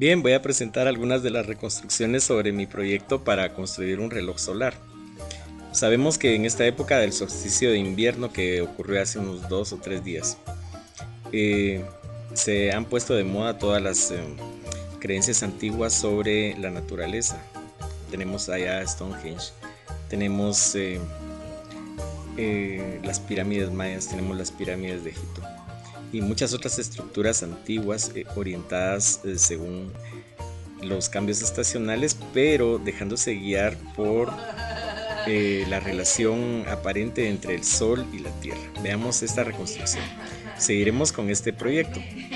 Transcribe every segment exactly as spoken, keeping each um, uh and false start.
Bien, voy a presentar algunas de las reconstrucciones sobre mi proyecto para construir un reloj solar. Sabemos que en esta época del solsticio de invierno, que ocurrió hace unos dos o tres días, eh, se han puesto de moda todas las eh, creencias antiguas sobre la naturaleza. Tenemos allá Stonehenge, tenemos eh, eh, las pirámides mayas, tenemos las pirámides de Egipto y muchas otras estructuras antiguas eh, orientadas eh, según los cambios estacionales, pero dejándose guiar por eh, la relación aparente entre el Sol y la Tierra. Veamos esta reconstrucción. Seguiremos con este proyecto.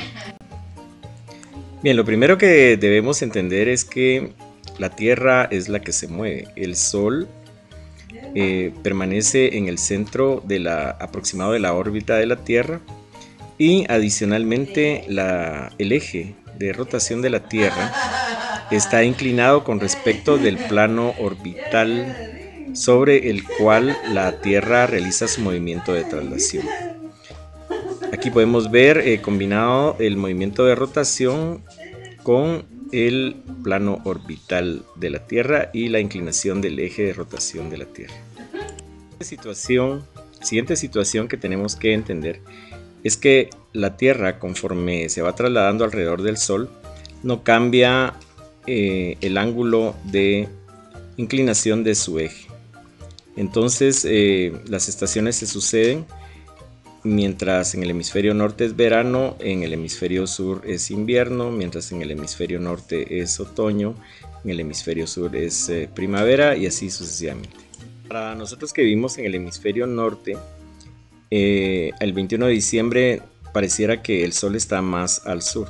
Bien, lo primero que debemos entender es que la Tierra es la que se mueve. El Sol eh, permanece en el centro de la, aproximado de la órbita de la Tierra. Y adicionalmente la, el eje de rotación de la Tierra está inclinado con respecto del plano orbital sobre el cual la Tierra realiza su movimiento de traslación. Aquí podemos ver eh, combinado el movimiento de rotación con el plano orbital de la Tierra y la inclinación del eje de rotación de la Tierra. La situación, siguiente situación que tenemos que entender es que la Tierra, conforme se va trasladando alrededor del Sol, no cambia eh, el ángulo de inclinación de su eje. Entonces eh, las estaciones se suceden, mientras en el hemisferio norte es verano, en el hemisferio sur es invierno, mientras en el hemisferio norte es otoño, en el hemisferio sur es eh, primavera y así sucesivamente. Para nosotros que vivimos en el hemisferio norte, Eh, el veintiuno de diciembre pareciera que el sol está más al sur.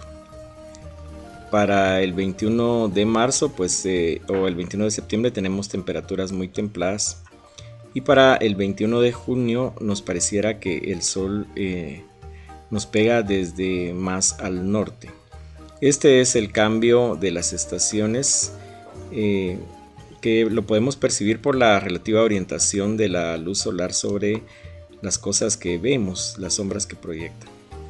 Para el veintiuno de marzo pues, eh, o el veintiuno de septiembre tenemos temperaturas muy templadas. Y para el veintiuno de junio nos pareciera que el sol eh, nos pega desde más al norte. Este es el cambio de las estaciones eh, que lo podemos percibir por la relativa orientación de la luz solar sobre las cosas que vemos, las sombras que proyectan.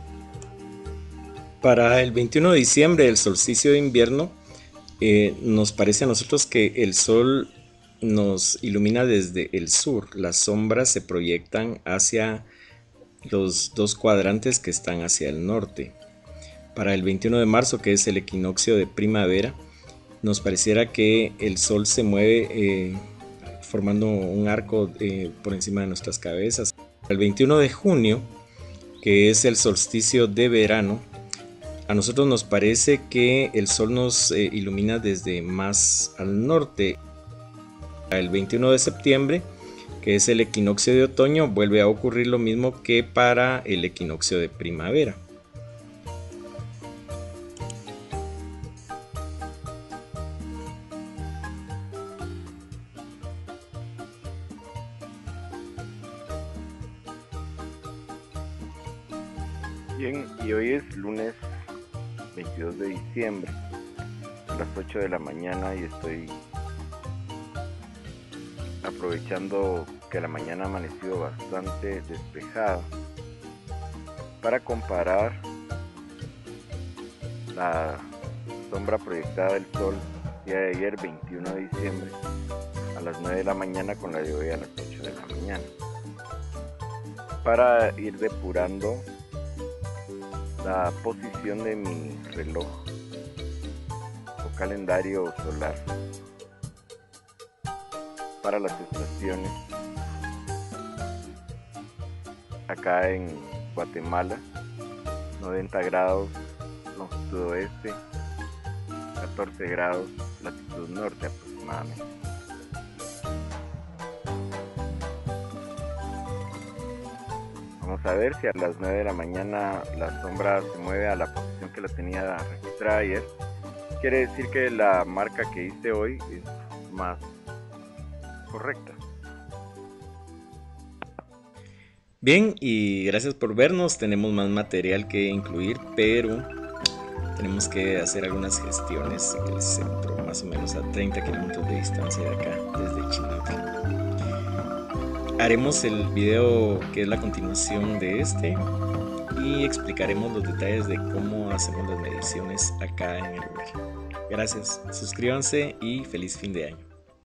Para el veintiuno de diciembre, el solsticio de invierno, eh, nos parece a nosotros que el sol nos ilumina desde el sur. Las sombras se proyectan hacia los dos cuadrantes que están hacia el norte. Para el veintiuno de marzo, que es el equinoccio de primavera, nos pareciera que el sol se mueve eh, formando un arco eh, por encima de nuestras cabezas. El veintiuno de junio, que es el solsticio de verano, a nosotros nos parece que el sol nos eh, ilumina desde más al norte. El veintiuno de septiembre, que es el equinoccio de otoño, vuelve a ocurrir lo mismo que para el equinoccio de primavera. Bien, y hoy es lunes veintidós de diciembre a las ocho de la mañana y estoy aprovechando que la mañana ha amanecido bastante despejada para comparar la sombra proyectada del sol el día de ayer, veintiuno de diciembre, a las nueve de la mañana con la de hoy a las ocho de la mañana, para ir depurando la posición de mi reloj o calendario solar para las estaciones. Acá en Guatemala, noventa grados longitud oeste, catorce grados latitud norte aproximadamente. Vamos a ver si a las nueve de la mañana la sombra se mueve a la posición que la tenía registrada ayer. Quiere decir que la marca que hice hoy es más correcta. Bien, y gracias por vernos. Tenemos más material que incluir, pero tenemos que hacer algunas gestiones en el centro, más o menos a treinta kilómetros de distancia de acá, desde Chinautle. Haremos el video que es la continuación de este y explicaremos los detalles de cómo hacemos las mediciones acá en el lugar. Gracias, suscríbanse y feliz fin de año.